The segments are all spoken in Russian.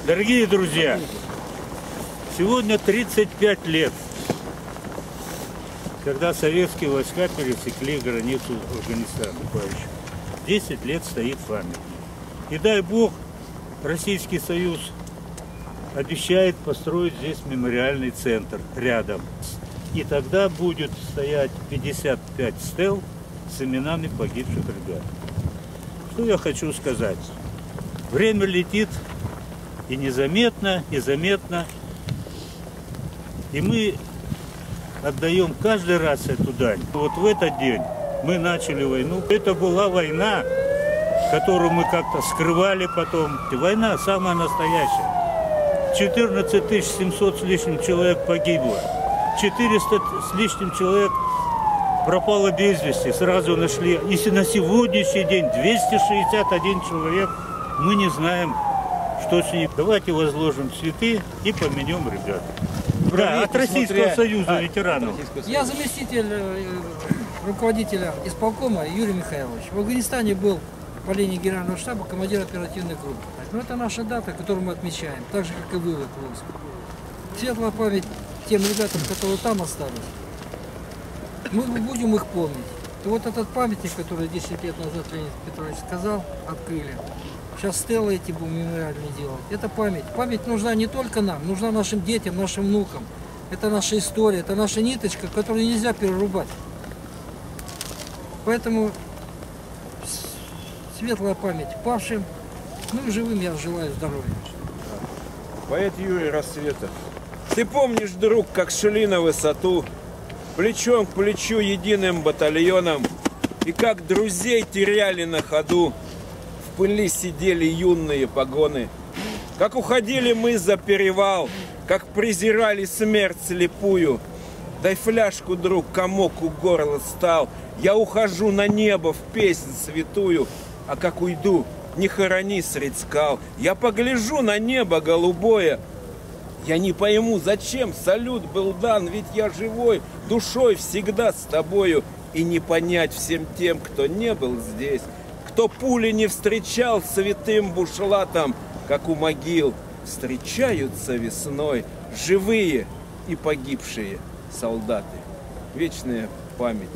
Дорогие друзья, сегодня 35 лет, когда советские войска пересекли границу Афганистана. 10 лет стоит памятник. И дай Бог, Российский Союз обещает построить здесь мемориальный центр рядом. И тогда будет стоять 55 стел с именами погибших ребят. Что я хочу сказать? Время летит и незаметно, и заметно. И мы отдаем каждый раз эту дань. Вот в этот день мы начали войну. Это была война, которую мы как-то скрывали потом. Война самая настоящая. 14 700 с лишним человек погибло. 400 с лишним человек пропало без вести. Сразу нашли. И на сегодняшний день 261 человек. Мы не знаем, что с ним. Давайте возложим цветы и поменем ребят. Да, от Российского Союза ветеранов. Я заместитель руководителя исполкома Юрий Михайлович. В Афганистане был по линии генерального штаба командир оперативной группы. Но это наша дата, которую мы отмечаем, так же, как и вывод войск. Светлая память тем ребятам, которые там остались. Мы будем их помнить. И вот этот памятник, который 10 лет назад Леонид Петрович сказал, открыли. Сейчас стелы эти будем мемориальные делать. Это память. Память нужна не только нам, нужна нашим детям, нашим внукам. Это наша история, это наша ниточка, которую нельзя перерубать. Поэтому светлая память павшим, ну и живым я желаю здоровья. Поэт Юрий Рассветов. Ты помнишь, друг, как шли на высоту, плечом к плечу единым батальоном, и как друзей теряли на ходу, в пыли сидели юные погоны, как уходили мы за перевал, как презирали смерть слепую. Дай фляжку, друг, комок у горла стал, я ухожу на небо в песнь святую, а как уйду, не хорони средь скал, я погляжу на небо голубое. Я не пойму, зачем салют был дан, ведь я живой, душой всегда с тобою. И не понять всем тем, кто не был здесь, кто пули не встречал святым бушлатом, как у могил встречаются весной живые и погибшие солдаты. Вечная память.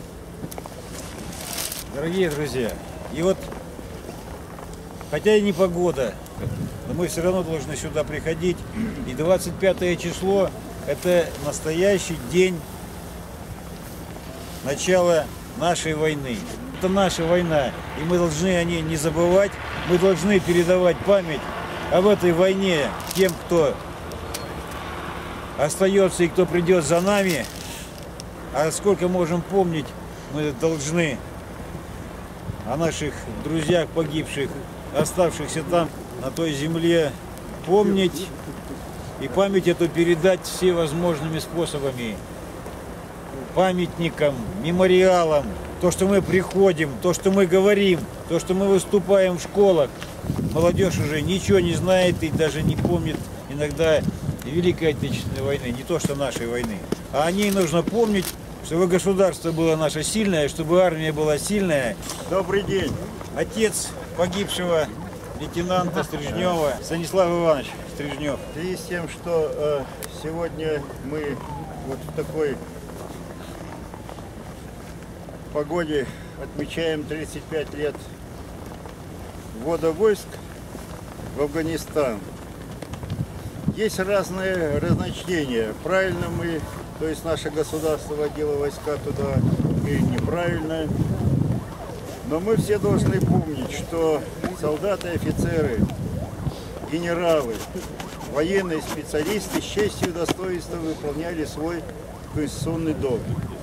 Дорогие друзья, и вот, хотя и не погода, но мы все равно должны сюда приходить. И 25 число – это настоящий день начала нашей войны. Это наша война, и мы должны о ней не забывать. Мы должны передавать память об этой войне тем, кто остается и кто придет за нами. А сколько можем помнить, мы должны о наших друзьях погибших, оставшихся там, на той земле, помнить и память эту передать всевозможными способами. Памятникам, мемориалам, то, что мы приходим, то, что мы говорим, то, что мы выступаем в школах. Молодежь уже ничего не знает и даже не помнит иногда Великой Отечественной войны, не то, что нашей войны. А о ней нужно помнить, чтобы государство было наше сильное, чтобы армия была сильная. Добрый день. Отец погибшего лейтенанта Стрижнева Станислав Иванович Стрижнев. В связи с тем, что сегодня мы вот в такой погоде отмечаем 35 лет ввода войск в Афганистан, есть разные разночтения. Правильно мы, то есть наше государство водило войска туда, или неправильно. Но мы все должны помнить, что солдаты, офицеры, генералы, военные специалисты с честью и достоинством выполняли свой конституционный долг.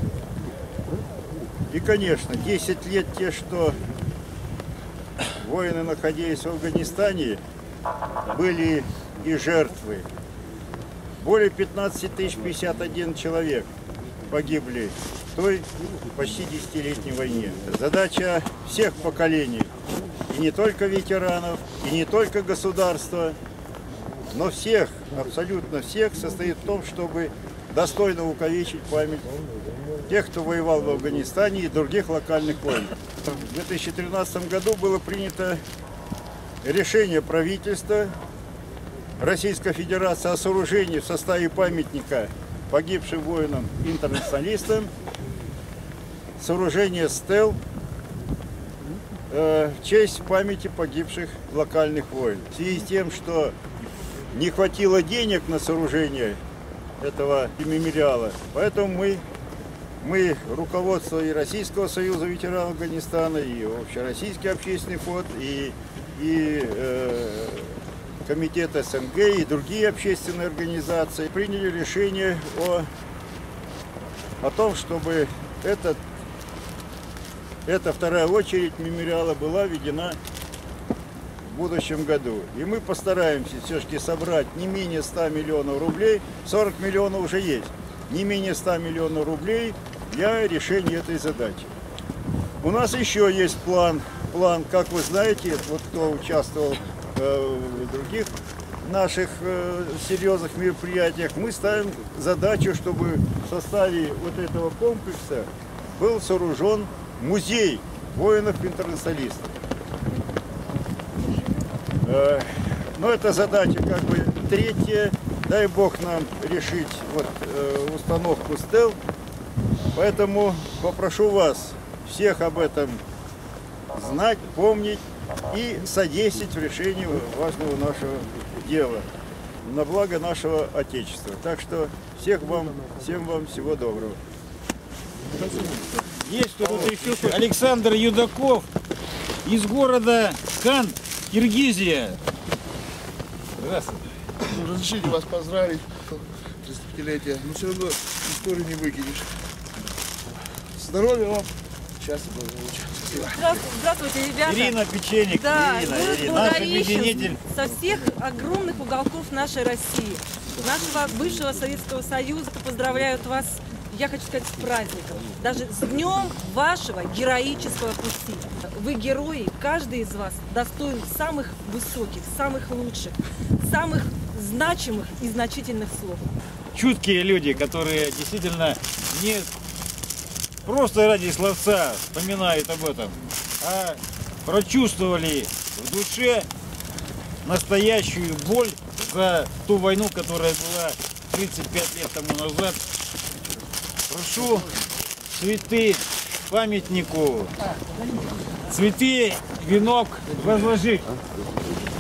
И, конечно, 10 лет те, что воины находились в Афганистане, были и жертвы. Более 15 051 человек погибли в той почти 10-летней войне. Задача всех поколений, и не только ветеранов, и не только государства, но всех, абсолютно всех, состоит в том, чтобы достойно увековечить память тех, кто воевал в Афганистане и других локальных войн. В 2013 году было принято решение правительства Российской Федерации о сооружении в составе памятника погибшим воинам-интернационалистам, сооружение стел в честь памяти погибших локальных войн. В связи с тем, что не хватило денег на сооружение этого мемориала, поэтому мы, руководство и Российского союза ветеранов Афганистана, и Общероссийский общественный фонд, и Комитет СНГ, и другие общественные организации приняли решение о том, чтобы эта вторая очередь мемориала была введена в будущем году. И мы постараемся все-таки собрать не менее 100 миллионов рублей, 40 миллионов уже есть, не менее 100 миллионов рублей для решения этой задачи. У нас еще есть план, как вы знаете, вот кто участвовал в других наших серьезных мероприятиях, мы ставим задачу, чтобы в составе вот этого комплекса был сооружен музей воинов-интернационалистов. Но эта задача как бы третья. Дай Бог нам решить вот, установку стел. Поэтому попрошу вас всех об этом знать, помнить и содействовать в решении важного нашего дела на благо нашего Отечества. Так что всем вам всего доброго. Есть кто-то еще? Александр Юдаков из города Кан, Киргизия. Здравствуйте. Разрешите вас поздравить, 35-летие, но все равно историю не выкинешь. Здоровья вам. Счастья, благополучия. Здравствуйте, ребята. Ирина Печеник. Да, Ирина, наш объединитель. со всех огромных уголков нашей России, нашего бывшего Советского Союза, поздравляют вас, я хочу сказать, с праздником. Даже с днем вашего героического пути. Вы герои, каждый из вас достоин самых высоких, самых лучших, самых значимых и значительных слов. Чуткие люди, которые действительно не просто ради словца вспоминают об этом, а прочувствовали в душе настоящую боль за ту войну, которая была 35 лет тому назад. Прошу цветы памятнику, цветы, венок возложить.